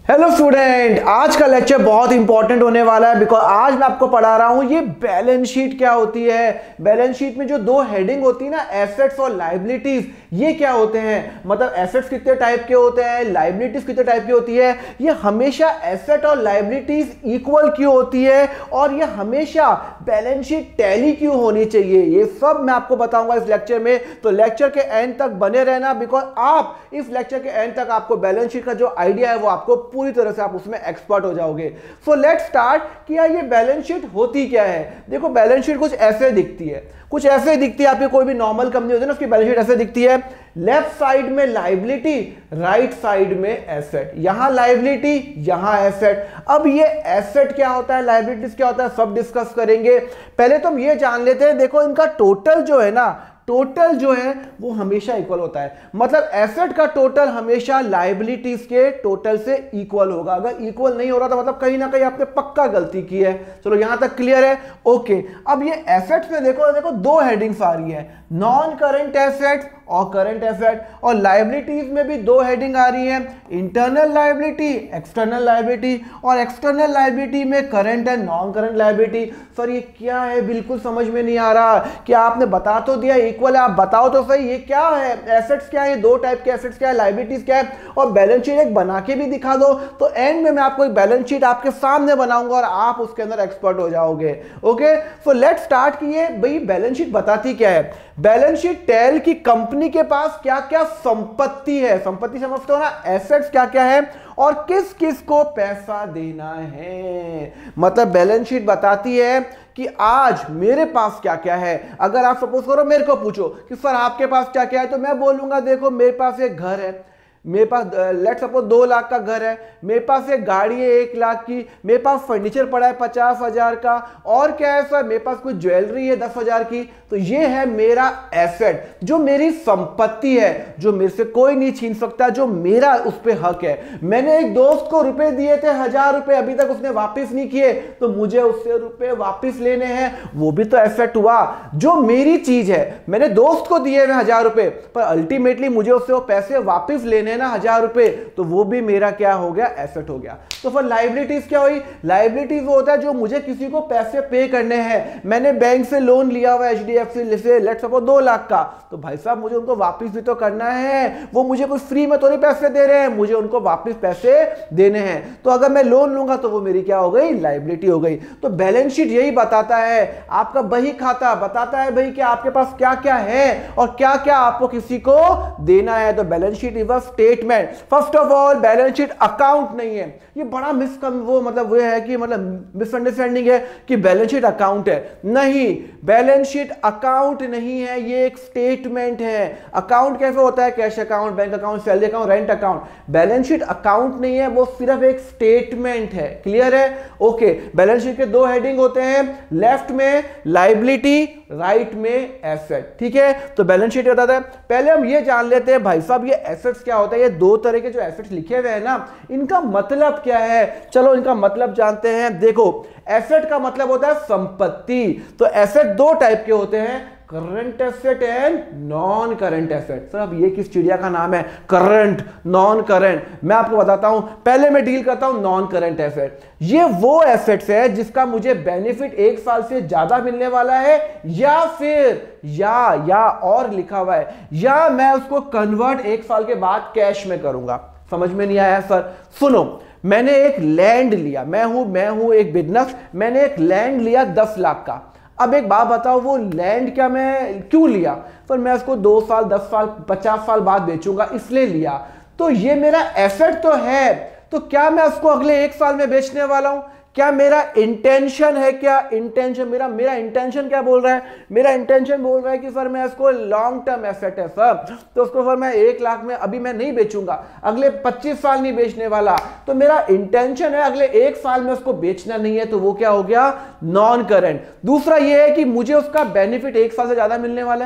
Hello student, आज का lecture बहुत इंपॉर्टेंट होने वाला है बिकॉज आज मैं आपको पढ़ा रहा हूं ये बैलेंस शीट क्या होती है। बैलेंस शीट में जो दो हेडिंग होती है ना, एसेट्स और लायबिलिटीज, ये क्या होते हैं, मतलब एसेट्स कितने टाइप के होते हैं, लायबिलिटीज कितने टाइप की होती है, ये हमेशा एसेट और लायबिलिटीज इक्वल क्यों होती है और ये हमेशा बैलेंस शीट टैली क्यों होनी चाहिए, ये सब मैं आपको बताऊंगा इस लेक्चर में। तो लेक्चर के एंड तक बने रहना बिकॉज आप इस लेक्चर के एंड तक आपको बैलेंस शीट का जो आइडिया है वो आपको पूरी तरह से आप उसमें एक्सपर्ट हो जाओगे। सो लेट्स स्टार्ट कि यार ये बैलेंस शीट होती क्या है। देखो बैलेंस शीट कुछ ऐसे दिखती है, कुछ ऐसे दिखती है। आपकी कोई भी नॉर्मल कंपनी होती है ना, उसकी बैलेंस शीट ऐसे दिखती है। लेफ्ट साइड में लायबिलिटी, राइट साइड में एसेट, यहां लायबिलिटी यहां एसेट। अब ये एसेट क्या होता है, लायबिलिटीज क्या होता है, सब डिस्कस करेंगे। पहले तो हम ये जान लेते हैं, देखो इनका टोटल जो है ना, टोटल जो है वो हमेशा इक्वल होता है। मतलब एसेट का टोटल हमेशा लायबिलिटीज के टोटल से इक्वल होगा। अगर इक्वल नहीं हो रहा तो मतलब कहीं ना कहीं आपने पक्का गलती की है। चलो यहां तक क्लियर है, ओके। अब ये एसेट्स में देखो देखो दो हेडिंग्स आ रही है, नॉन करंट एसेट्स और करंट एसेट। और लायबिलिटीज में भी दो हेडिंग आ रही है, इंटरनल लायबिलिटी, एक्सटर्नल लायबिलिटी। और एक्सटर्नल लायबिलिटी में करंट है, नॉन करंट लायबिलिटी। सर ये क्या है, बिल्कुल समझ में नहीं आ रहा कि आपने बता तो दिया इक्वल है, आप बताओ तो सही ये क्या है, एसेट्स क्या है, दो टाइप के एसेट्स क्या है, लायबिलिटीज क्या है, और बैलेंस शीट एक बना के भी दिखा दो। तो एंड में मैं आपको एक बैलेंस शीट आपके सामने बनाऊंगा और आप उसके अंदर एक्सपर्ट हो जाओगे। ओके, सो लेट्स स्टार्ट कि ये भाई बैलेंस शीट बताती क्या है। बैलेंस शीट टेल की कंपनी के पास क्या क्या संपत्ति है, संपत्ति समझते हो ना, एसेट्स क्या क्या है और किस किस को पैसा देना है। मतलब बैलेंस शीट बताती है कि आज मेरे पास क्या क्या है। अगर आप सपोज करो मेरे को पूछो कि सर आपके पास क्या क्या है, तो मैं बोलूंगा देखो मेरे पास एक घर है, मेरे पास लेट सपोज 2 लाख का घर है, मेरे पास एक गाड़ी है 1 लाख की, मेरे पास फर्नीचर पड़ा है 50,000 का, और क्या है सर मेरे पास कुछ ज्वेलरी है 10,000 की। तो ये है मेरा एसेट, जो मेरी संपत्ति है, जो मेरे से कोई नहीं छीन सकता, जो मेरा उस पर हक है। मैंने एक दोस्त को रुपए दिए थे 1000 रुपए, अभी तक उसने वापस नहीं किए, तो मुझे उससे रुपए वापस लेने हैं, वो भी तो एसेट हुआ। जो मेरी चीज है, मैंने दोस्त को दिए हुए 1000 रुपए, पर अल्टीमेटली मुझे उससे वो पैसे वापस लेने ना 1000 रुपए, तो वो भी मेरा क्या हो गया, एसेट हो गया। तो फिर लायबिलिटीज क्या हुई, लायबिलिटीज वो होता है जो मुझे किसी को पैसे पे करने हैं। मैंने बैंक से लोन लिया हुआ HDFC से लेट्स सपोज 2 लाख का, तो भाई साहब मुझे उनको वापस भी तो करना है, वो मुझे कुछ फ्री में तो नहीं पैसे दे रहे हैं, मुझे उनको वापस पैसे देने हैं। तो अगर मैं लोन लूंगा तो वो मेरी क्या हो गई, लायबिलिटी हो गई। तो बैलेंस शीट यही बताता है, आपका बही खाता बताता है भाई कि आपके पास क्या क्या है और क्या क्या आपको किसी को देना है। तो balance sheet is a statement. First of all balance sheet account नहीं है, ये बड़ा वो मतलब वो है कि मतलब मिसअंडरस्टैंडिंग है कि बैलेंस शीट अकाउंट है। नहीं, बैलेंस शीट अकाउंट नहीं है, ये एक स्टेटमेंट है। अकाउंट कैसे होता है, cash account, bank account, salary account, rent account. Balance sheet account नहीं है, वो सिर्फ एक स्टेटमेंट है। क्लियर है, ओके। बैलेंस शीट के दो हेडिंग होते हैं, लेफ्ट में लायबिलिटी, राइट में एसेट। ठीक है, तो बैलेंस शीट बताता है। पहले हम ये जान लेते हैं भाई साहब ये एसेट्स क्या होता है। ये दो तरह के जो एसेट्स लिखे हुए हैं ना, इनका मतलब क्या है, चलो इनका मतलब जानते हैं। देखो एसेट का मतलब होता है संपत्ति। तो एसेट दो टाइप के होते हैं, current asset and non current asset. Sir अब ये किस चिड़िया का नाम है, करंट नॉन करंट। मैं आपको बताता हूं, पहले मैं डील करता हूं नॉन करंट एसेट। ये वो एसेट्स है जिसका मुझे बेनिफिट 1 साल से ज्यादा मिलने वाला है, या फिर या और लिखा हुआ है, या मैं उसको कन्वर्ट 1 साल के बाद कैश में करूंगा। समझ में नहीं आया सर, सुनो, मैंने एक लैंड लिया, मैं हूं एक बिजनेस, मैंने एक लैंड लिया 10 लाख का। अब एक बात बताओ, वो लैंड क्या मैं क्यों लिया, पर मैं उसको 2 साल 10 साल 50 साल बाद बेचूंगा इसलिए लिया। तो ये मेरा एसेट तो है, तो क्या मैं उसको अगले 1 साल में बेचने वाला हूं? क्या मेरा इंटेंशन है, क्या इंटेंशन मेरा इंटेंशन क्या बोल रहा है, मेरा इंटेंशन बोल रहा है कि सर मैं इसको लॉन्ग टर्म एसेट है सर, तो उसको सर मैं 1 लाख में अभी मैं नहीं बेचूंगा, अगले 25 साल नहीं बेचने वाला। तो मेरा इंटेंशन है अगले 1 साल में उसको बेचना नहीं है, तो वो क्या हो गया, नॉन करंट। दूसरा ये है कि मुझे उसका बेनिफिट 1 साल से ज्यादा मिलने वाला है,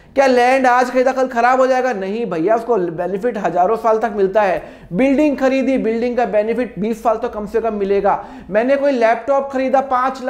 क्या लैंड आज खरीदा कल खराब हो जाएगा? नहीं भैया, उसको बेनिफिट हजारों साल तक मिलता है। बिल्डिंग खरीदी, बिल्डिंग का बेनिफिट 20 साल तो कम से कम मिलेगा। मैंने कोई लैपटॉप खरीदा,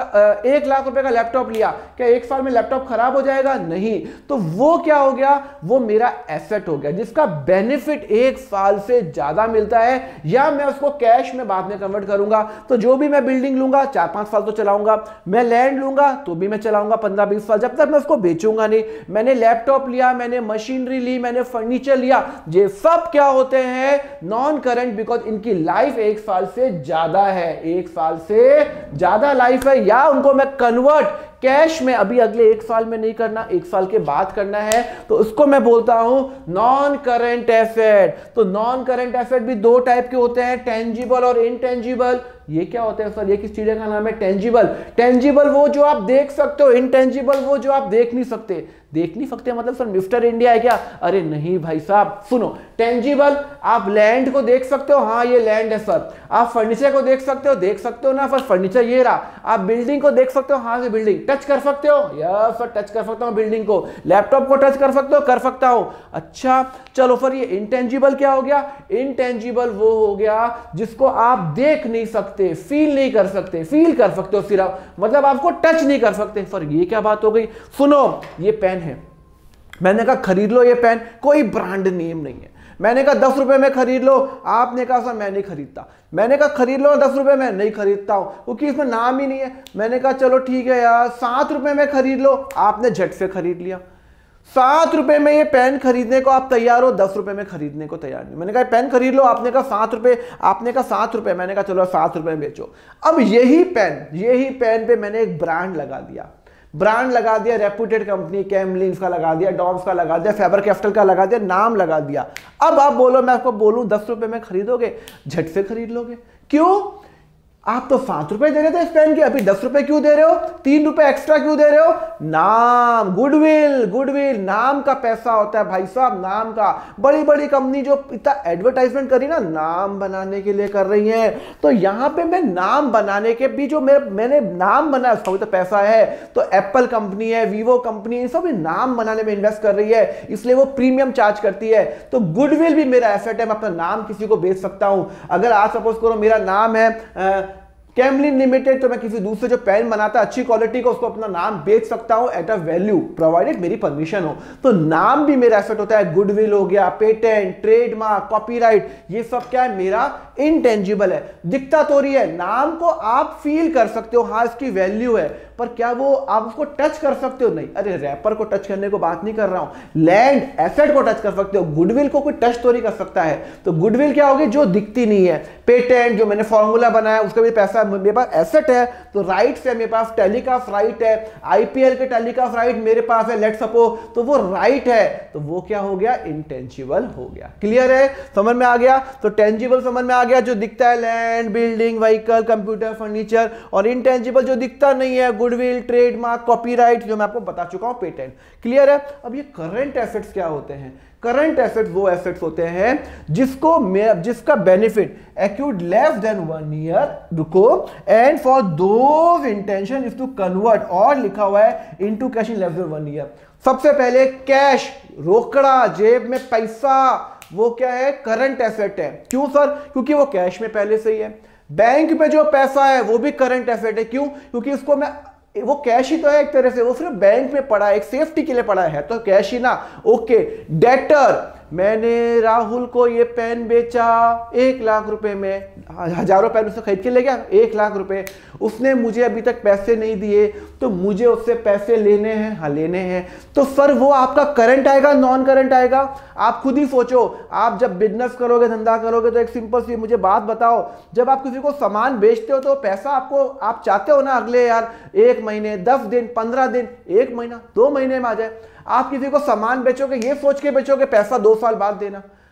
1 लाख रुपए का लैपटॉप लिया, क्या 1 साल में लैपटॉप खराब हो जाएगा? नहीं। तो वो क्या हो गया? वो मेरा एसेट हो गया जिसका बेनिफिट 1 साल से ज्यादा मिलता है, या मैं उसको कैश में बाद में कन्वर्ट करूंगा। तो जो भी मैं बिल्डिंग लूंगा 4-5 साल तो चलाऊंगा, मैं लैंड लूंगा तो भी मैं चलाऊंगा 15-20 साल, जब तक मैं उसको बेचूंगा नहीं। मैंने लैपटॉप लिया, मैंने मशीनरी ली, मैंने फर्नीचर लिया, ये सब क्या होते हैं? नॉन करंट, बिकॉज इनकी लाइफ 1 साल से ज्यादा है, 1 साल से ज्यादा लाइफ है। या उनको मैं कन्वर्ट कैश में अभी अगले 1 साल में नहीं करना, 1 साल के बाद करना है, तो उसको मैं बोलता हूं नॉन करंट एसेट। तो नॉन करंट एसेट भी 2 टाइप के होते हैं, टेंजिबल और इनटेंजिबल। ये क्या होते हैं सर? ये किस चीज का नाम है? टेंजिबल। टेंजिबल वो जो आप देख सकते हो, इनटेंजिबल वो जो आप देख नहीं सकते। देख नहीं सकते मतलब सर मिस्टर इंडिया है क्या? अरे नहीं भाई साहब, सुनो, टेंजिबल आप लैंड को देख सकते हो, हाँ ये लैंड है सर। आप फर्नीचर को देख सकते हो ना सर, फर्नीचर ये रहा। आप बिल्डिंग को देख सकते हो, हाँ ये बिल्डिंग। टच कर सकते हो? यस सर, टच कर सकता हूं बिल्डिंग को। लैपटॉप को टच कर सकते हो? कर सकता हूं। अच्छा चलो सर, ये इनटेंजिबल क्या हो गया? इनटेंजिबल वो हो गया जिसको आप देख नहीं सकते, फील नहीं कर सकते। फील कर सकते हो सिर्फ, मतलब आपको टच नहीं कर सकते। सर ये क्या बात हो गई? सुनो, ये पेन है, मैंने कहा खरीद लो ये पेन, कोई ब्रांड नेम नहीं है। मैंने कहा 10 रुपए में खरीद लो, आपने कहा सर मैं नहीं खरीदता। मैंने कहा खरीद लो 10 रुपए में, नहीं खरीदता हूं क्योंकि इसमें नाम ही नहीं है। मैंने कहा चलो ठीक है यार 7 रुपए में खरीद लो, आपने झट से खरीद लिया। 7 रुपए में ये पेन खरीदने को आप तैयार हो, 10 रुपए में खरीदने को तैयार नहीं। मैंने कहा पेन खरीद लो, आपने कहा 7 रुपए, आपने कहा 7 रुपए, मैंने कहा चलो 7 रुपए में बेचो। अब यही पेन पे मैंने एक ब्रांड लगा दिया, रेप्यूटेड कंपनी, कैमलिन्स का लगा दिया, डॉम्स का लगा दिया, फैबर कैस्टल का लगा दिया, नाम लगा दिया। अब आप बोलो, मैं आपको बोलूं 10 रुपए में खरीदोगे? झट से खरीद लोगे। क्यों? आप तो 7 रुपए दे रहे थे इस पेन के, अभी 10 रुपए क्यों दे रहे हो? 3 रुपए एक्स्ट्रा क्यों दे रहे हो? नाम, गुडविल, नाम का पैसा होता है भाई साहब, नाम का। बड़ी बड़ी कंपनी जो इतना एडवर्टाइजमेंट करी ना, नाम बनाने के लिए कर रही है। तो यहां पे मैं नाम बनाने के भी जो मैंने नाम बनाया उसका भी तो पैसा है। तो एप्पल कंपनी है, वीवो कंपनी, इन सब नाम बनाने में इन्वेस्ट कर रही है, इसलिए वो प्रीमियम चार्ज करती है। तो गुडविल भी मेरा एसेट है, मैं अपना नाम किसी को बेच सकता हूं। अगर आज सपोज करो मेरा नाम है कैमलिन लिमिटेड, तो मैं किसी दूसरे जो पेन बनाता है अच्छी क्वालिटी को, उसको अपना नाम बेच सकता हूं एट अ वैल्यू, प्रोवाइडेड मेरी परमिशन हो। तो नाम भी मेरा एसेट होता है। गुडविल हो गया, पेटेंट, ट्रेडमार्क, कॉपीराइट, ये सब क्या है? मेरा इनटेंजिबल है। दिखता तो रही है, नाम को आप फील कर सकते हो, हाँ इसकी वैल्यू है, पर क्या वो आप उसको टच कर सकते हो? नहीं। अरे रैपर को टच करने को बात नहीं कर रहा हूं, लैंड एसेट को टच कर सकते हो। गुडविल को कोई टच तो नहीं कर सकता है। तो गुडविल क्या होगी? जो दिखती नहीं है। पेटेंट, जो मैंने फॉर्मूला बनाया उसका भी पैसा मेरे पास एसेट है। तो राइट्स है मेरे पास, टेलीकास्ट राइट है, आईपीएल के टेलीकास्ट राइट मेरे पास है, लेट सपोज, तो वो राइट है, तो वो क्या हो गया? इनटेंजिबल हो गया। क्लियर है? समझ में आ गया? तो टेंजिबल समझ में आ गया, जो दिखता है land, building, vehicle, computer, furniture, और इनटेंजिबल जो दिखता नहीं है, गुडविल, ट्रेडमार्क, कॉपीराइट, जो मैं आपको बता चुका हूं, पेटेंट। क्लियर है? अब ये करंट एसेट्स क्या होते हैं? करंट एसेट्स वो एसेट्स होते हैं जिसका benefit accrued less than 1 year, रुको, and for those intention is to convert, और लिखा हुआ है into cash in less than 1 year. सबसे पहले कैश, रोकड़ा, जेब में पैसा, वो क्या है? करंट एसेट है। क्यों सर? क्योंकि वो कैश में पहले से ही है। बैंक में जो पैसा है वो भी करंट एसेट है। क्यों? क्योंकि उसको मैं, वो कैश ही तो है एक तरह से, वो सिर्फ बैंक में पड़ा है, एक सेफ्टी के लिए पड़ा है, तो कैश ही ना। ओके। डेटर, मैंने राहुल को ये पेन बेचा 1 लाख रुपए में, हजारों पेन उससे खरीद के ले गया, 1 लाख रुपए, उसने मुझे अभी तक पैसे नहीं दिए, तो मुझे उससे पैसे लेने हैं। हाँ लेने हैं। तो सर वो आपका करंट आएगा, नॉन करंट आएगा? आप खुद ही सोचो, आप जब बिजनेस करोगे, धंधा करोगे, तो एक सिंपल सी मुझे बात बताओ, जब आप किसी को सामान बेचते हो तो पैसा आपको, आप चाहते हो ना अगले यार 1 महीने, 10 दिन, 15 दिन, 1 महीना, 2 महीने में आ जाए। आप किसी को सामान बेचोगे, ये सोच के बेचोगे पैसा 2 साल बाद देना?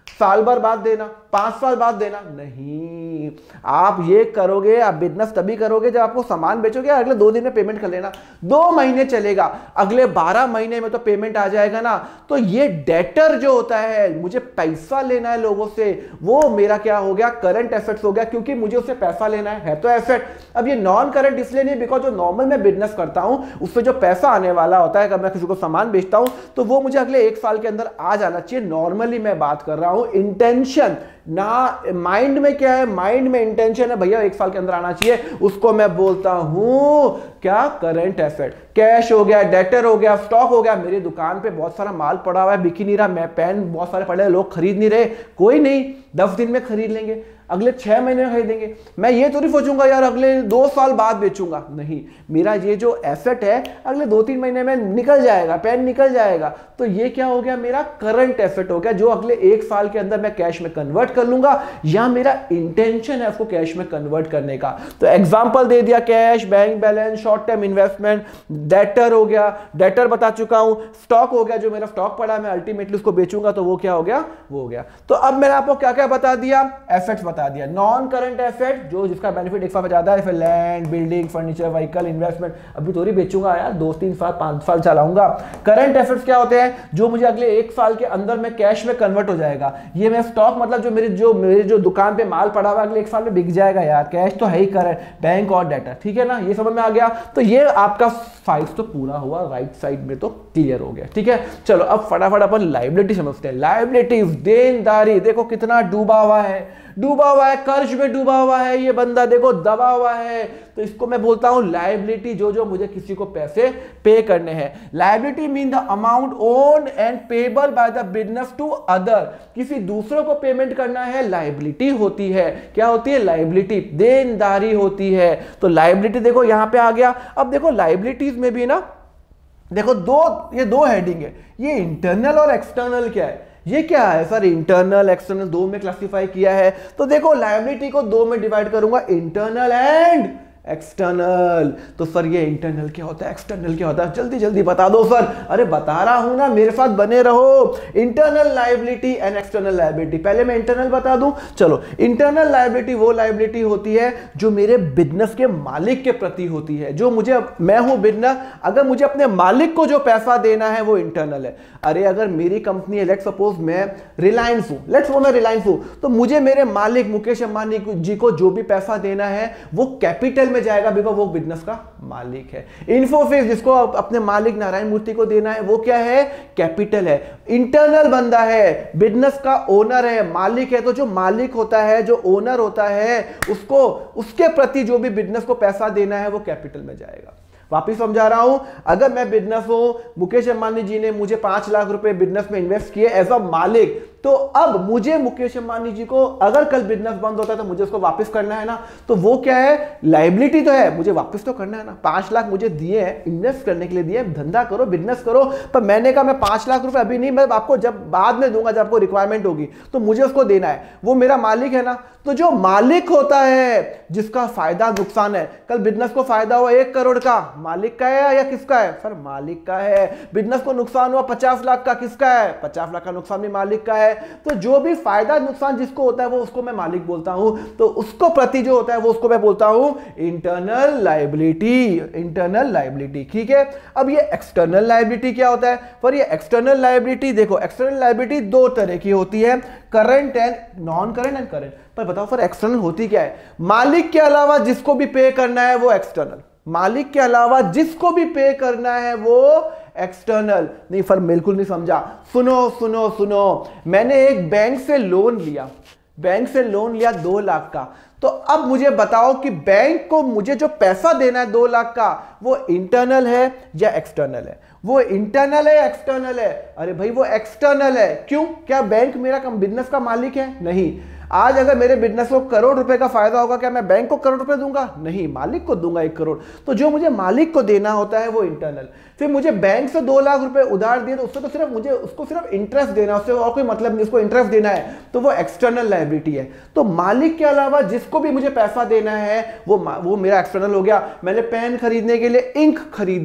साल भर बाद देना, 5 साल बाद देना, नहीं। आप ये करोगे, आप बिजनेस तभी करोगे जब आपको सामान बेचोगे, अगले 2 दिन में पेमेंट कर लेना, 2 महीने चलेगा, अगले 12 महीने में तो पेमेंट आ जाएगा ना। तो ये डेटर जो होता है, मुझे पैसा लेना है लोगों से, वो मेरा क्या हो गया, करंट एसेट्स हो गया, क्योंकि मुझे उससे पैसा लेना है तो एसेट। अब ये नॉन करंट इसलिए नहीं, बिकॉज जो नॉर्मल मैं बिजनेस करता हूं उससे जो पैसा आने वाला होता है, अगर मैं किसी को सामान बेचता हूं तो वो मुझे अगले 1 साल के अंदर आ जाना चाहिए। नॉर्मली मैं बात कर रहा हूं इंटेंशन ना, माइंड में क्या है, माइंड में इंटेंशन है भैया 1 साल के अंदर आना चाहिए, उसको मैं बोलता हूं क्या, करंट एसेट। कैश हो गया, डेटर हो गया, स्टॉक हो गया, मेरी दुकान पे बहुत सारा माल पड़ा हुआ है, बिक ही नहीं रहा, मैं पेन बहुत सारे पड़े हैं, लोग खरीद नहीं रहे, कोई नहीं, 10 दिन में खरीद लेंगे, अगले 6 महीने में खरीदेंगे। मैं ये तो नहीं सोचूंगा यार अगले 2 साल बाद बेचूंगा, नहीं, मेरा ये जो एसेट है अगले 2-3 महीने में निकल जाएगा, पेन निकल जाएगा, तो ये क्या हो गया, मेरा करंट एसेट हो गया, जो अगले 1 साल के अंदर मैं कैश में कन्वर्ट कर लूंगा, या मेरा इंटेंशन है उसको कैश में कन्वर्ट करने का। तो एग्जांपल दे दिया, cash, bank balance, short term investment, debtor हो गया, डेटर बता चुका हूं, स्टॉक हो गया, जो मेरा स्टॉक पड़ा मैं अल्टीमेटली उसको बेचूंगा तो वो क्या हो गया, वो हो गया। तो अब मैंने आपको क्या क्या बता दिया, एसेट्स बता दिया। नॉन करंट एसेट जो जिसका बेनिफिट 1 साल में ज्यादा है, फिर land, building, furniture, vehicle, investment, अभी थोड़ी बेचूंगा यार, 2-3 साल 5 साल चलाऊंगा। करंट एसेट्स क्या होते हैं, जो मुझे अगले 1 साल के अंदर में कैश में कन्वर्ट हो जाएगा। ये मैं स्टॉक मतलब जो मेरे जो दुकान पे माल पड़ा हुआ अगले 1 साल में बिक जाएगा यार, कैश तो है ही करंट, बैंक और डेटर, ठीक है ना, ये समझ में आ गया। तो ये आपका फाइल्स तो पूरा हुआ, राइट साइड में तो क्लियर हो गया, ठीक है। चलो अब फटाफट अपन लायबिलिटी समझते हैं। लायबिलिटीज, देनदारी, देखो कितना डूबा हुआ है, डूबा हुआ है, कर्ज में डूबा हुआ है ये बंदा, देखो दबा हुआ है, तो इसको मैं बोलता हूं लायबिलिटी, जो मुझे किसी को पैसे पे करने हैं। Liability mean the amount owned and payable by the business to other, किसी दूसरे को पेमेंट करना है, लायबिलिटी होती है। क्या होती है, लायबिलिटी, देनदारी होती है। तो लायबिलिटी देखो यहां पे आ गया। अब देखो लायबिलिटीज में भी ना, देखो ये दो हेडिंग है, ये इंटरनल और एक्सटर्नल क्या है, ये क्या है सर, इंटरनल एक्सटर्नल 2 में क्लासिफाई किया है। तो देखो लायबिलिटी को 2 में डिवाइड करूंगा, इंटरनल एंड एक्सटर्नल। तो सर ये इंटरनल क्या होता है, एक्सटर्नल क्या होता है, जल्दी जल्दी बता दो सर। अरे बता रहा हूं ना, मेरे साथ बने रहो। Internal liability and external liability, पहले मैं इंटरनल बता दूं। चलो, इंटरनल लायबिलिटी वो लायबिलिटी होती है जो मेरे बिजनेस के मालिक के प्रति होती है, जो मुझे, मैं हूं बिजनेस, अगर मुझे अपने मालिक को जो पैसा देना है वो इंटरनल है। अरे अगर मेरी कंपनी है, लेट्स सपोज मैं रिलायंस हूं, लेट्स सपोज मैं रिलायंस हूं, तो मुझे मेरे मालिक मुकेश अंबानी जी को जो भी पैसा देना है वो कैपिटल में जाएगा, बिकॉज वो बिजनेस का मालिक है। इन्फोसिस जिसको अपने मालिक नारायण मूर्ति को देना है वो क्या है, कैपिटल है। इंटरनल बंदा है, बिजनेस का ओनर है, मालिक है, तो जो मालिक होता है, जो ओनर होता है, उसको, उसके प्रति जो भी बिजनेस को पैसा देना है वो कैपिटल में जाएगा। वापिस समझा रहा हूं, अगर मैं बिजनेस हूं, मुकेश अंबानी जी ने मुझे 5 लाख रुपए बिजनेस में इन्वेस्ट किए एज अ मालिक, तो अब मुझे मुकेश अंबानी जी को, अगर कल बिजनेस बंद होता है तो मुझे उसको वापस करना है ना, तो वो क्या है, लायबिलिटी तो है, मुझे वापस तो करना है ना। 5 लाख मुझे दिए हैं, इन्वेस्ट करने के लिए दिए, धंधा करो, बिजनेस करो, पर मैंने कहा मैं 5 लाख रुपए अभी नहीं, मैं आपको जब बाद में दूंगा, जब आपको रिक्वायरमेंट होगी तो मुझे उसको देना है, वो मेरा मालिक है ना। तो जो मालिक होता है, जिसका फायदा नुकसान है, कल बिजनेस को फायदा हुआ 1 करोड़ का, मालिक का है या किसका है, सर मालिक का है। बिजनेस को नुकसान हुआ 50 लाख का, किसका है, 50 लाख का नुकसान भी मालिक का है। तो जो भी फायदा नुकसान जिसको होता है वो उसको मैं मालिक बोलता हूं, तो उसको प्रति जो होता है वो उसको मैं बोलता हूं इंटरनल लायबिलिटी, इंटरनल लायबिलिटी, ठीक है। अब ये एक्सटर्नल लायबिलिटी क्या होता है, पर ये एक्सटर्नल लायबिलिटी, देखो एक्सटर्नल लायबिलिटी 2 तरह की होती है, current and non current and current. पर बताओ सर एक्सटर्नल होती क्या है, मालिक के अलावा जिसको भी पे करना है वो एक्सटर्नल, मालिक के अलावा जिसको भी पे करना है वो एक्सटर्नल। नहीं सर बिल्कुल नहीं समझा, सुनो सुनो सुनो, मैंने एक बैंक से लोन लिया, बैंक से लोन लिया 2 लाख का, तो अब मुझे बताओ कि बैंक को मुझे जो पैसा देना है 2 लाख का, वो इंटरनल है या एक्सटर्नल है, वो इंटरनल है या एक्सटर्नल है। अरे भाई वो एक्सटर्नल है, क्यों, क्या बैंक मेरा बिजनेस का मालिक है, नहीं। आज अगर मेरे बिजनेस को 1 करोड़ रुपए का फायदा होगा, क्या मैं बैंक को 1 करोड़ रुपए दूंगा, नहीं, मालिक को दूंगा 1 करोड़। तो जो मुझे मालिक को देना होता है वो इंटरनल। फिर मुझे बैंक से 2 लाख रुपए उधार दिए, तो उससे तो सिर्फ मुझे उसको सिर्फ इंटरेस्ट देना, उससे और कोई मतलब नहीं, उसको इंटरेस्ट देना है, तो वो एक्सटर्नल लायबिलिटी है। तो मालिक के अलावा जिसको भी मुझे पैसा देना है वो मेरा एक्सटर्नल हो गया। मैंने पेन खरीदने के लिए इंक खरीदी,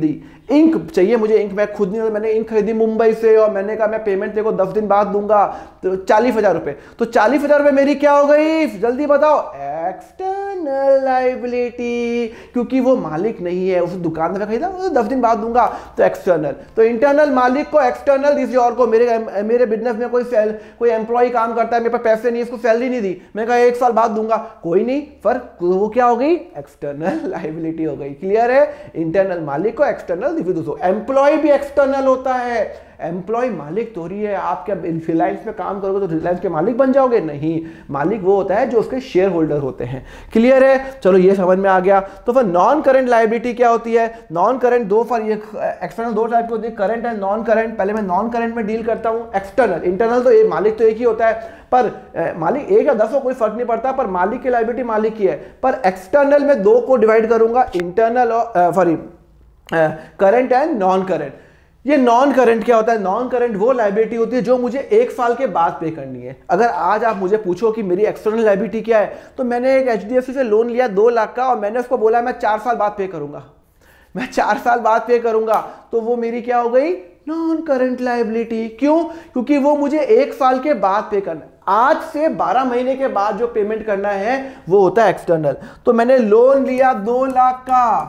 इंक चाहिए मुझे, इंक मैं खुद नहीं, मैंने इंक खरीदी मुंबई से और मैंने कहा मैं पेमेंट तेरे को 10 दिन बाद दूंगा, तो 40,000 रुपए। तो 40,000 रुपए मेरी क्या हो गई, जल्दी बताओ, एक्सटर्नल लायबिलिटी, क्योंकि वो मालिक नहीं है, उस दुकान में खरीदा 10 दिन बाद दूंगा, तो एक्सटर्नल। तो इंटरनल मालिक को एक्सटर्नल किसी और को, मेरे बिजनेस में कोई एम्प्लॉय काम करता है, मेरे पास पैसे नहीं, इसको सैलरी नहीं दी, मैंने कहा 1 साल बाद दूंगा, कोई नहीं, पर वो क्या हो गई, एक्सटर्नल लायबिलिटी हो गई। क्लियर है, इंटरनल मालिक को एक्सटर्नल दिखो। दोस्तों एम्प्लॉय भी एक्सटर्नल होता है, एम्प्लॉय मालिक थोड़ी है। आप क्या रिलायंस में काम करोगे तो रिलायंस के मालिक बन जाओगे, नहीं, मालिक वो होता है जो उसके शेयर होल्डर होते हैं। क्लियर है, चलो ये समझ में आ गया। तो फिर नॉन करंट लायबिलिटी क्या होती है, नॉन करंट दो एक्सटर्नल दो टाइप की होती है, करंट एंड नॉन करंट। पहले मैं नॉन करंट में डील करता हूं। एक्सटर्नल, इंटरनल तो मालिक तो एक ही होता है, पर मालिक एक या 10 हो कोई फर्क नहीं पड़ता, पर मालिक की लायबिलिटी मालिक की है। पर एक्सटर्नल में दो को डिवाइड करूंगा, इंटरनल और sorry current and non current. ये नॉन करंट क्या होता है, नॉन करंट वो लायबिलिटी होती है जो मुझे 1 साल के बाद पे करनी है। अगर आज आप मुझे पूछो कि मेरी एक्सटर्नल लायबिलिटी क्या है, तो मैंने एक HDFC से लोन लिया 2 लाख का और मैंने उसको बोला मैं 4 साल बाद पे करूंगा, मैं 4 साल बाद पे करूंगा, तो वो मेरी क्या हो गई, नॉन करंट लायबिलिटी। क्यों, क्योंकि वो मुझे 1 साल के बाद पे करना है। आज से 12 महीने के बाद जो पेमेंट करना है वो होता है एक्सटर्नल। तो मैंने लोन लिया 2 लाख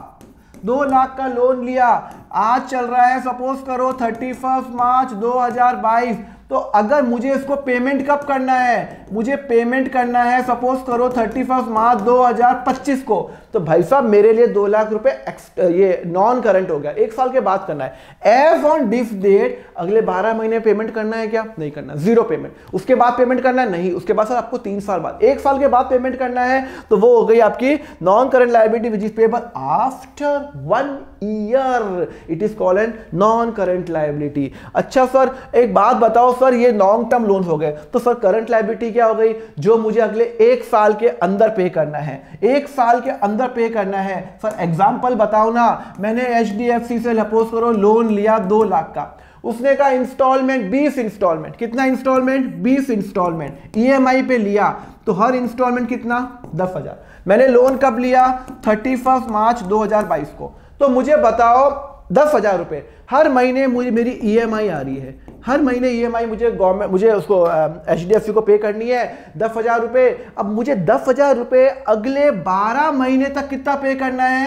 का लोन लिया, आज चल रहा है सपोज करो 31 मार्च 2022। तो अगर मुझे इसको पेमेंट कब करना है, मुझे पेमेंट करना है सपोज करो 31 मार्च 2025 को, तो भाई साहब मेरे लिए 2 लाख रुपए ये नॉन करंट हो गया, 1 साल के बाद करना है। एज ऑन दिस डेट अगले 12 महीने पेमेंट करना है क्या, नहीं करना, जीरो पेमेंट। उसके बाद पेमेंट करना है, नहीं, उसके बाद सर आपको 3 साल बाद, 1 साल के बाद पेमेंट करना है, तो वो हो गई आपकी non current liability which is payable after 1 year, it is called an non current liability. अच्छा सर एक बात बताओ सर, ये लॉन्ग टर्म लोन हो गए, तो सर करंट लायबिलिटी क्या हो गई, जो मुझे अगले 1 साल के अंदर पे करना है, 1 साल के अंदर पे करना है। सर एग्जांपल बताओ ना, मैंने HDFC से सपोज करो लोन लिया 2 लाख का, उसने कहा इंस्टॉलमेंट 20 इंस्टॉलमेंट, कितना इंस्टॉलमेंट, 20 इंस्टॉलमेंट EMI पे लिया, तो हर इंस्टॉलमेंट कितना, 10,000। मैंने लोन कब लिया, 31 मार्च 2022 को। तो मुझे बताओ 10,000 रुपए हर महीने मेरी EMI आ रही है, हर महीने EMI मुझे उसको HDFC को पे करनी है 10,000 रुपए। अब मुझे 10,000 रुपए अगले 12 महीने तक कितना पे करना है,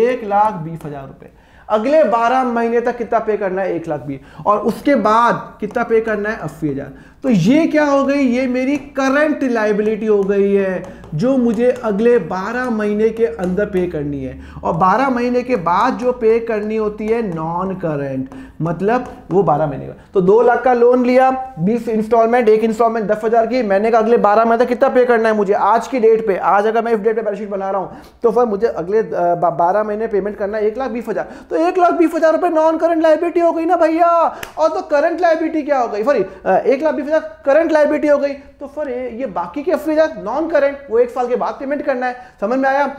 1,20,000 रुपए। अगले 12 महीने तक कितना पे करना है, 1,20,000, और उसके बाद कितना पे करना है, 80,000। तो ये क्या हो गई, ये मेरी करंट लायबिलिटी हो गई है जो मुझे अगले 12 महीने के अंदर पे करनी है, और 12 महीने के बाद जो पे करनी होती है नॉन करंट, मतलब वो 12 महीने का। तो 2 लाख का लोन लिया, 20 इंस्टॉलमेंट, एक इंस्टॉलमेंट 10,000 की, मैंने कहा अगले 12 महीने तक कितना पे करना है मुझे, आज की डेट पे, आज अगर मैं इस डेट पे बैलेंस शीट बना रहा हूं, तो फिर मुझे अगले 12 महीने पेमेंट करना है 1,20,000। तो 1,20,000 रुपए नॉन करंट लायबिलिटी हो गई ना भैया। और तो करंट लायबिलिटी क्या हो गई, सॉरी 1,20,000 करंट लायबिलिटी हो गई, तो फिर ये बाकी के 80,000 नॉन करंट, वो 1 साल के बाद पेमेंट करना है। समझ में आया।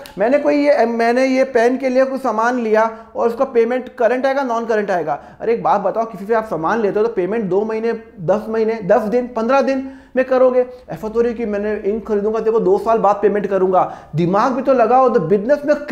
मैंने ये पेन के लिए कुछ सामान लिया और उसका पेमेंट करंट आएगा नॉन करंट आएगा। अरे एक बात बताओ, किसी से आप सामान लेते हो तो पेमेंट 2 महीने 10 महीने 10 दिन 15 दिन में करोगे। ऐसा तो नहीं कि मैंने इंक खरीदूंगा देखो 2 साल बाद पेमेंट करूंगा, दिमाग भी तो लगाओ। तो बिजनेस में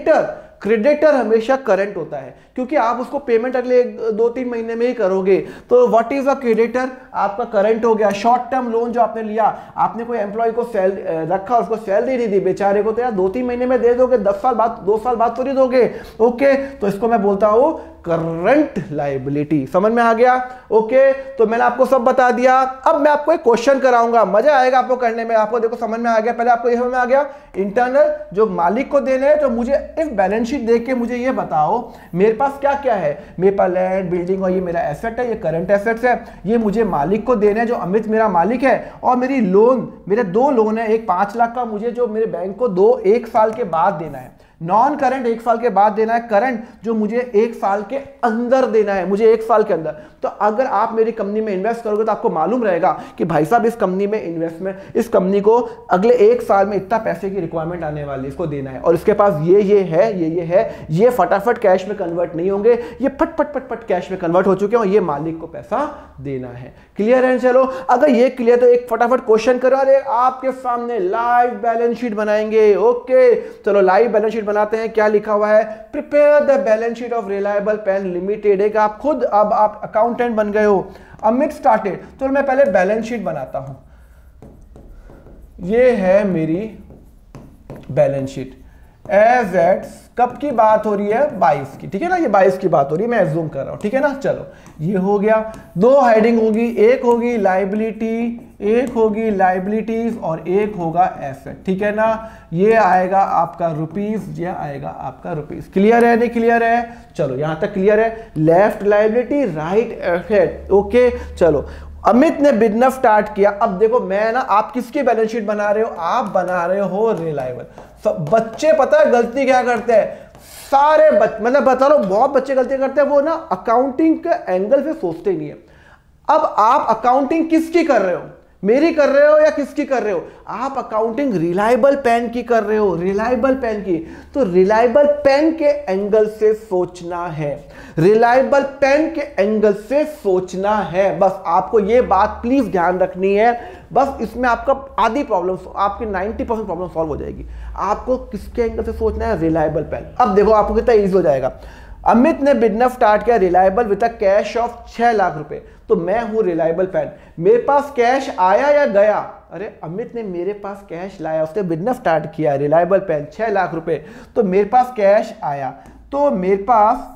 क्रेडिटर हमेशा करंट होता है, क्योंकि आप उसको पेमेंट अगले 2-3 महीने में ही करोगे। तो व्हाट इज अ क्रेडिटर, आपका करंट हो गया। शॉर्ट टर्म लोन जो आपने लिया, आपने कोई एम्प्लॉय को रखा, उसको सैलरी नहीं दी बेचारे को, तो यार 2-3 महीने में दे दोगे, 10 साल बाद 2 साल बाद तो नहीं दोगे। ओके, तो इसको मैं बोलता हूं करंट लायबिलिटी। समझ में आ गया। ओके, तो मैंने आपको सब बता दिया। अब मैं आपको एक क्वेश्चन कराऊंगा, मजा आएगा आपको करने में। आपको देखो समझ में आ गया, पहले आपको ये समझ में आ गया इंटरनल जो मालिक को देने हैं। तो मुझे इस बैलेंस शीट देख के मुझे ये बताओ मेरे पास क्या क्या है। मेरे पास लैंड बिल्डिंग और ये मेरा एसेट है, ये करंट एसेट्स है। ये मुझे मालिक को देने हैं जो अमित मेरा मालिक है। और मेरी लोन, मेरे 2 लोन है, एक 5 लाख का मुझे जो मेरे बैंक को 1 साल के बाद देना है। नॉन करंट 1 साल के बाद देना है, करंट जो मुझे 1 साल के अंदर देना है, मुझे 1 साल के अंदर। तो अगर आप मेरी कंपनी में इन्वेस्ट करोगे तो आपको मालूम रहेगा कि भाई साहब इस कंपनी में इन्वेस्टमेंट, इस कंपनी को अगले 1 साल में इतना पैसे की रिक्वायरमेंट आने वाली है, इसको देना है। और इसके पास ये है, ये फटाफट कैश में कन्वर्ट नहीं होंगे, ये फट कैश में कन्वर्ट हो चुके हैं और ये मालिक को पैसा देना है। क्लियर है। चलो अगर ये क्लियर तो एक फटाफट क्वेश्चन करो। अरे आपके सामने लाइव बैलेंस शीट बनाएंगे। ओके, चलो लाइव बैलेंस शीट बनाते हैं। क्या लिखा हुआ है, prepare the balance sheet of Reliable Pen Limited. एक आप खुद अब आप अकाउंटेंट बन गए हो। अमित स्टार्टेड, तो मैं पहले बैलेंस शीट बनाता हूं। ये है मेरी बैलेंस शीट एज एट, कब की बात हो रही है, 22 की, ठीक है ना, ये 22 की बात हो रही है, मैं एज्यूम कर रहा हूं, ठीक है ना। चलो ये हो गया, दो हेडिंग होगी, एक होगी लाइबिलिटी, एक होगी लाइबिलिटीज और एक होगा एसेट, ठीक है ना। ये आएगा आपका रुपीस, ये आएगा आपका रुपीस। क्लियर है, नहीं क्लियर है? चलो यहां तक क्लियर है। Left liability, right asset, okay. चलो अमित ने बिजनेस स्टार्ट किया। अब देखो मैं ना, आप किसकी बैलेंस शीट बना रहे हो, आप बना रहे हो रिलायबल। बच्चे पता है गलती क्या करते हैं, सारे मतलब बता रहा हूं, बहुत बच्चे गलती करते हैं, वो ना अकाउंटिंग के एंगल से सोचते ही नहीं है। अब आप अकाउंटिंग किसकी कर रहे हो, मेरी कर रहे हो या किसकी कर रहे हो? आप अकाउंटिंग रिलायबल पेन की कर रहे हो, रिलायबल पेन की। तो रिलायबल पेन के एंगल से सोचना है, रिलायबल पेन के एंगल से सोचना है। बस आपको ये बात प्लीज ध्यान रखनी है। बस इसमें आपका आधी प्रॉब्लम, आपकी 90% प्रॉब्लम सॉल्व हो जाएगी। आपको किसके एंगल से सोचना है, रिलायबल पेन। अब देखो आपको कितना इजी हो जाएगा। अमित ने बिजनेस स्टार्ट किया Reliable with a cash of 6 lakh रुपए। तो मैं हूं रिलायबल पेन, मेरे पास कैश आया या गया? अरे अमित ने मेरे पास कैश लाया, उसने बिजनेस स्टार्ट किया रिलायबल पेन 6 लाख रुपए, तो मेरे पास कैश आया। तो मेरे पास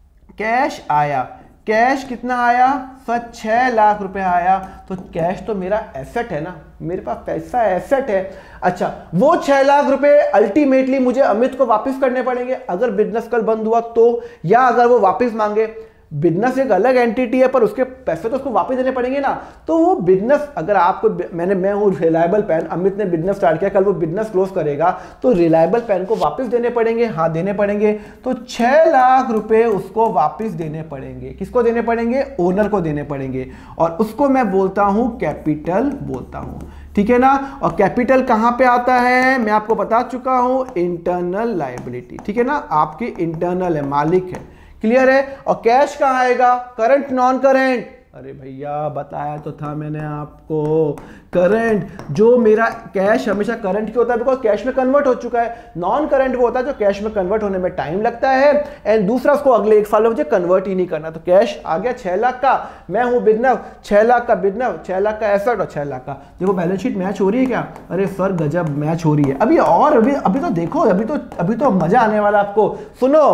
कैश आया, कैश कितना आया सर, 6 लाख रुपए आया। तो कैश तो मेरा एसेट है ना, मेरे पास पैसा एसेट है। अच्छा, वो 6 लाख रुपए अल्टीमेटली मुझे अमित को वापस करने पड़ेंगे अगर बिजनेस कल बंद हुआ तो, या अगर वो वापस मांगे। बिजनेस एक अलग एंटिटी है पर उसके पैसे तो उसको वापस देने पड़ेंगे ना। तो वो बिजनेस अगर आपको, मैं हूं रिलायबल पेन, अमित ने बिजनेस स्टार्ट किया, कल वो बिजनेस क्लोज करेगा तो रिलायबल पेन को वापस देने पड़ेंगे, हाँ देने पड़ेंगे। तो 6 लाख रुपए उसको वापस देने पड़ेंगे। किसको देने पड़ेंगे? ओनर को देने पड़ेंगे, और उसको मैं बोलता हूं कैपिटल बोलता हूं, ठीक है ना। और कैपिटल कहां पे आता है, मैं आपको बता चुका हूं, इंटरनल लायबिलिटी, ठीक है ना, आपकी इंटरनल है, मालिक है। क्लियर है? और कैश कहां आएगा, करंट नॉन करंट? अरे भैया बताया तो था मैंने आपको, करंट। जो मेरा कैश हमेशा करंट की होता है बिकॉज कैश में कन्वर्ट हो चुका है। नॉन करंट वो होता है जो कैश में कन्वर्ट होने में टाइम लगता है, एंड दूसरा उसको अगले 1 साल में मुझे कन्वर्ट ही नहीं करना। तो कैश आ गया 6 लाख का, मैं हूं बिजनेस, 6 लाख का बिजनेस, 6 लाख का एसेट और 6 लाख का। देखो बैलेंस शीट मैच हो रही है क्या? अरे सर गजब मैच हो रही है। अभी और अभी तो देखो, अभी तो मजा आने वाला आपको। सुनो,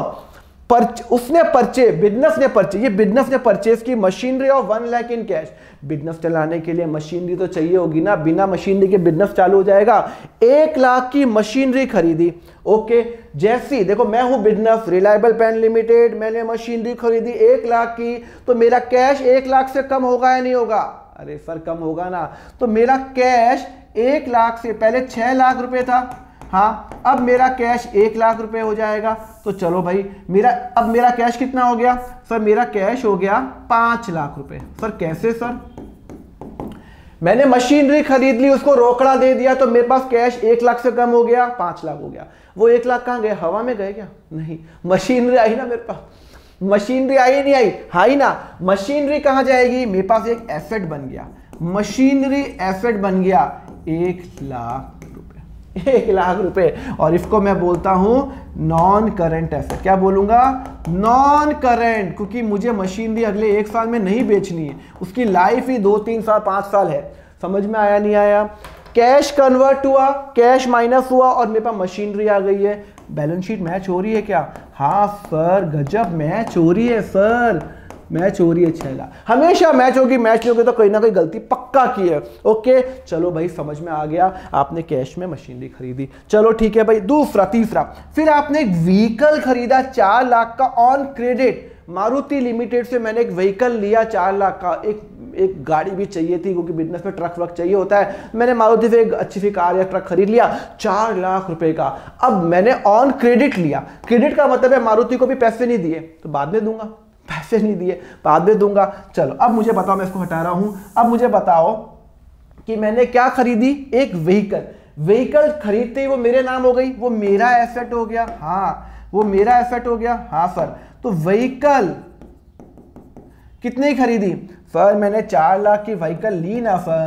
उसने बिजनेस ने परचेज की machinery of 1 lakh in cash. Business चलाने के लिए मशीनरी तो चाहिए होगी ना, बिना मशीनरी के बिजनेस चालू हो जाएगा। 1 लाख की मशीनरी खरीदी, ओके। जैसी देखो मैं हूं बिजनेस रिलायबल पेन लिमिटेड, मैंने मशीनरी खरीदी 1 लाख की, तो मेरा कैश 1 लाख से कम होगा या नहीं होगा? अरे सर कम होगा ना। तो मेरा कैश 1 लाख से पहले 6 लाख रुपए था, हाँ, अब मेरा कैश 1 लाख रुपए हो जाएगा। तो चलो भाई अब मेरा कैश कितना हो गया सर? मेरा कैश हो गया 5 लाख रुपए। सर कैसे सर? मैंने मशीनरी खरीद ली, उसको रोकड़ा दे दिया, तो मेरे पास कैश 1 लाख से कम हो गया, 5 लाख हो गया। वो 1 लाख कहां गए, हवा में गए क्या? नहीं, मशीनरी आई ना मेरे पास। मशीनरी आई नहीं आई? आई ना। मशीनरी कहां जाएगी? मेरे पास एक एसेट बन गया, मशीनरी एसेट बन गया 1 लाख, 1 लाख रुपए। और इसको मैं बोलता हूं नॉन करंट एसेट। क्या बोलूंगा? नॉन करंट, क्योंकि मुझे मशीनरी अगले 1 साल में नहीं बेचनी है, उसकी लाइफ ही 2, 3 साल, 5 साल है। समझ में आया नहीं आया? कैश कन्वर्ट हुआ, कैश माइनस हुआ और मेरे पास मशीनरी आ गई है। बैलेंस शीट मैच हो रही है क्या? हाँ सर गजब मैच हो रही है सर, मैच हो रही है 6 लाख। हमेशा मैच होगी, मैच नहीं होगी तो कहीं ना कहीं गलती पक्का की है। ओके चलो भाई समझ में आ गया, आपने कैश में मशीनरी खरीदी, चलो ठीक है भाई। दूसरा, तीसरा, फिर आपने एक व्हीकल खरीदा 4 लाख का ऑन क्रेडिट। मारुति लिमिटेड से मैंने एक व्हीकल लिया 4 लाख का। एक गाड़ी भी चाहिए थी क्योंकि बिजनेस में ट्रक वर्क चाहिए होता है। मैंने मारुति से एक अच्छी सी कार या ट्रक खरीद लिया 4 लाख रुपए का। अब मैंने ऑन क्रेडिट लिया। क्रेडिट का मतलब है मारुति को भी पैसे नहीं दिए तो बाद में दूंगा, पैसे नहीं दिए बाद में दूंगा। चलो अब मुझे बताओ, मैं इसको हटा रहा हूं। अब मुझे बताओ कि मैंने क्या खरीदी? एक व्हीकल। व्हीकल खरीदते ही वो मेरे नाम हो गई, वो मेरा एसेट हो गया। हाँ वो मेरा एसेट हो गया। हाँ सर, तो व्हीकल कितनी खरीदी? सर मैंने 4 लाख की व्हीकल ली ना सर,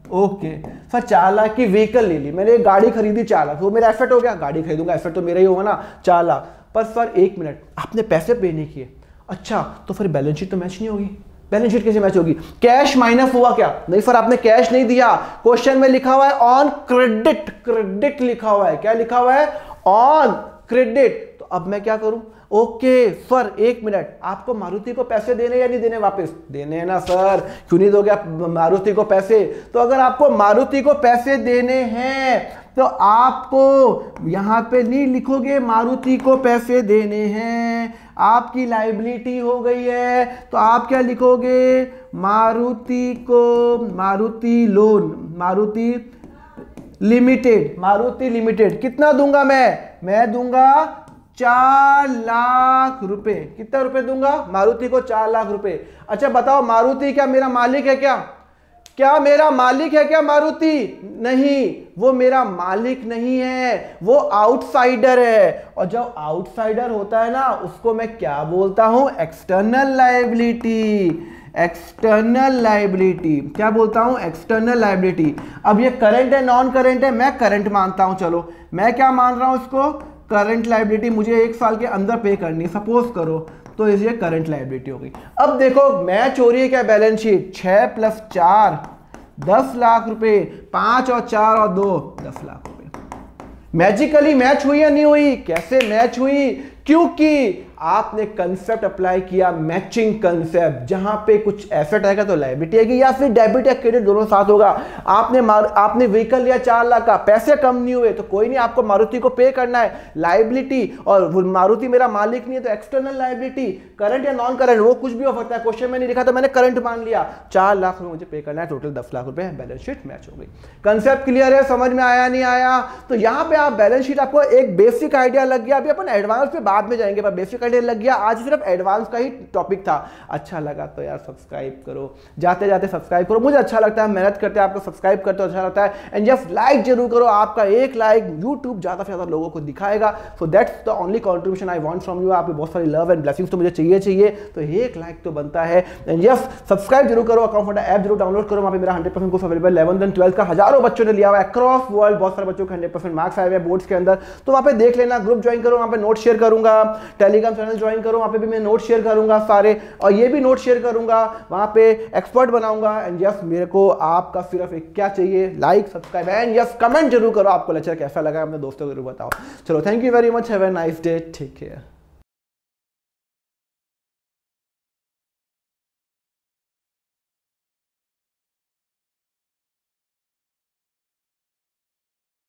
ओके सर 4 लाख की व्हीकल ले ली, मैंने एक गाड़ी खरीदी 4 लाख, वो मेरा एसेट हो गया, गाड़ी खरीदूंगा एसेट तो मेरा ही होगा ना 4 लाख। पर सर 1 मिनट, आपने पैसे पे नहीं किए, अच्छा तो फिर बैलेंस शीट तो मैच नहीं होगी। बैलेंस शीट कैसे मैच होगी? कैश माइनस हुआ क्या? नहीं सर आपने कैश नहीं दिया, क्वेश्चन में लिखा हुआ है ऑन क्रेडिट, क्रेडिट लिखा हुआ है, क्या लिखा हुआ है? On credit. तो अब मैं क्या करूं? ओके सर 1 मिनट, आपको मारुति को पैसे देने या नहीं देने? वापस देने हैं ना सर, क्यों नहीं दोगे आप मारुति को पैसे? तो अगर आपको मारुति को पैसे देने हैं तो आपको यहां पे नहीं लिखोगे मारुति को पैसे देने हैं, आपकी लाइबिलिटी हो गई है, तो आप क्या लिखोगे? मारुति को, Maruti loan, Maruti Limited, Maruti Limited. कितना दूंगा मैं दूंगा 4 लाख रुपए। कितना रुपए दूंगा? मारुति को 4 लाख रुपए। अच्छा बताओ मारुति क्या मेरा मालिक है क्या? क्या मेरा मालिक है क्या मारुति? नहीं, वो मेरा मालिक नहीं है, वो आउटसाइडर है। और जब आउटसाइडर होता है ना उसको मैं क्या बोलता हूं? External liability. एक्सटर्नल लायबिलिटी क्या बोलता हूं? External liability. अब ये करंट है नॉन करंट है? मैं करंट मानता हूं, चलो मैं क्या मान रहा हूं इसको? करंट लायबिलिटी मुझे 1 साल के अंदर पे करनी, सपोज करो, तो ये करंट लायबिलिटी हो गई। अब देखो मैच हो रही है क्या बैलेंस शीट? 6 + 4 10 लाख रुपए, 5 और 4 और 2 10 लाख रुपए। मैजिकली मैच हुई या नहीं हुई? कैसे मैच हुई? क्योंकि आपने कंसेप्ट अप्लाई किया, मैचिंग कंसेप्ट, जहां पे कुछ एसेट आएगा तो लायबिलिटी आएगी, या फिर डेबिट या क्रेडिट दोनों साथ होगा। आपने व्हीकल लिया 4 लाख का, पैसे कम नहीं हुए तो कोई नहीं, आपको मारुति को पे करना है, लायबिलिटी, और मारुति मेरा मालिक नहीं है तो एक्सटर्नल लायबिलिटी। करंट या नॉन करंट वो कुछ भी हो सकता है, क्वेश्चन में नहीं लिखा तो मैंने करंट मान लिया, 4 लाख रुपए मुझे पे करना है, टोटल 10 लाख रुपए, बैलेंस शीट मैच हो गई। कंसेप्ट क्लियर है? समझ में आया नहीं आया? तो यहां पे आप बैलेंस शीट, आपको एक बेसिक आइडिया लग गया। अभी अपन एडवांस पे बाद में जाएंगे, पर बेसिक आइडिया लग गया। आज सिर्फ एडवांस का ही टॉपिक था। अच्छा लगा तो यार सब्सक्राइब करो, जाते जाते सब्सक्राइब करो, मुझे अच्छा लगता है, मेहनत करते हैं, आपको सब्सक्राइब करते हो अच्छा लगता है। एंड जस्ट लाइक जरूर करो, आपका एक लाइक यूट्यूब ज्यादा से ज्यादा लोगों को दिखाएगा। So that's the only contribution I want from you. आपकी बहुत सारी लव एंड ब्लेसिंग्स तो मुझे चाहिए, तो एक लाइक तो बनता है। एंड यस सब्सक्राइब जरूर करो, अकाउंट फंडा ऐप जरूर डाउनलोड करो, वहां पे मेरा 100% course available 11th and 12th का हजारों बच्चों ने लिया हुआ है अक्रॉस वर्ल्ड, बहुत सारे बच्चों के 100% मार्क्स आए हुए हैं बोर्ड्स के अंदर, तो वहां पे देख लेना। ग्रुप ज्वाइन करो, वहां पे नोट शेयर करूंगा, टेलीग्राम चैनल ज्वाइन करो, वहां पे भी मैं नोट शेयर करूंगा सारे, और ये भी नोट शेयर करूंगा, वहां पे एक्सपर्ट बनाऊंगा। एंड यस मेरे को आपका सिर्फ एक क्या चाहिए? Like, subscribe and yes comment जरूर करो, आपको लेक्चर कैसा लगा अपने दोस्तों को जरूर बताओ। चलो thank you very much, have a nice day, take care.